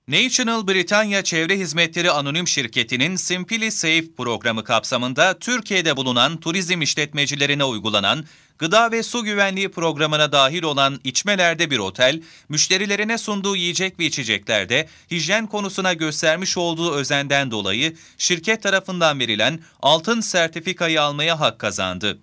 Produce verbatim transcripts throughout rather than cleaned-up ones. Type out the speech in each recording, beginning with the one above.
National Britanya Çevre Hizmetleri Anonim Şirketi'nin Simply Safe programı kapsamında Türkiye'de bulunan turizm işletmecilerine uygulanan gıda ve su güvenliği programına dahil olan içmelerde bir otel, müşterilerine sunduğu yiyecek ve içeceklerde hijyen konusuna göstermiş olduğu özenden dolayı şirket tarafından verilen altın sertifikayı almaya hak kazandı.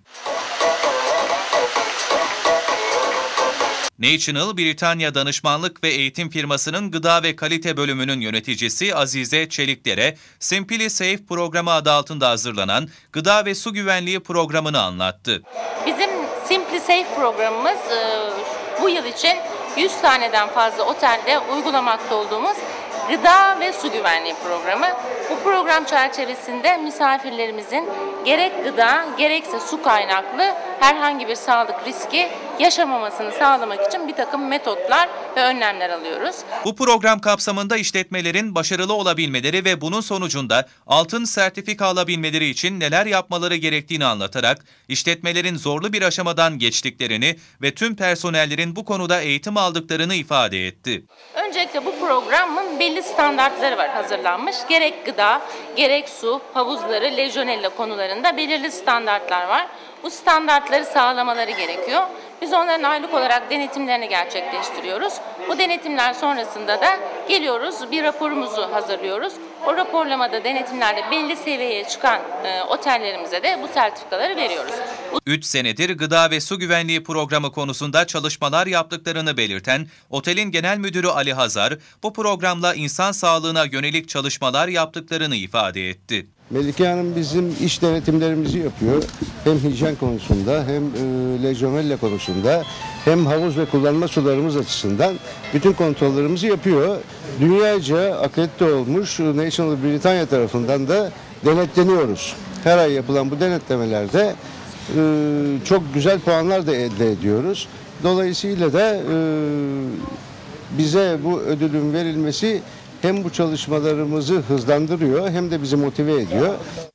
National Britanya Danışmanlık ve Eğitim Firması'nın Gıda ve Kalite Bölümünün yöneticisi Azize Çelikdere, Simply Safe programı adı altında hazırlanan gıda ve su güvenliği programını anlattı. Bizim Simply Safe programımız bu yıl için yüz taneden fazla otelde uygulamakta olduğumuz gıda ve su güvenliği programı. Bu program çerçevesinde misafirlerimizin gerek gıda gerekse su kaynaklı herhangi bir sağlık riski yaşamamasını sağlamak için bir takım metotlar ve önlemler alıyoruz. Bu program kapsamında işletmelerin başarılı olabilmeleri ve bunun sonucunda altın sertifika alabilmeleri için neler yapmaları gerektiğini anlatarak işletmelerin zorlu bir aşamadan geçtiklerini ve tüm personellerin bu konuda eğitim aldıklarını ifade etti. Öncelikle bu programın belli standartları var hazırlanmış. Gerek gıda, gerek su, havuzları, lejyonella konularında belirli standartlar var. Bu standartları sağlamaları gerekiyor. Biz onların aylık olarak denetimlerini gerçekleştiriyoruz. Bu denetimler sonrasında da geliyoruz, bir raporumuzu hazırlıyoruz. O raporlamada denetimlerde belli seviyeye çıkan e, otellerimize de bu sertifikaları veriyoruz. üç senedir gıda ve su güvenliği programı konusunda çalışmalar yaptıklarını belirten Otelin Genel Müdürü Ali Hazar, bu programla insan sağlığına yönelik çalışmalar yaptıklarını ifade etti. Melike Hanım bizim iş denetimlerimizi yapıyor. Hem hijyen konusunda hem e, lejyonella konusunda hem havuz ve kullanma sularımız açısından bütün kontrollerimizi yapıyor. Dünyaca akredite olmuş National Britanya tarafından da denetleniyoruz. Her ay yapılan bu denetlemelerde e, çok güzel puanlar da elde ediyoruz. Dolayısıyla da e, bize bu ödülün verilmesi hem bu çalışmalarımızı hızlandırıyor hem de bizi motive ediyor.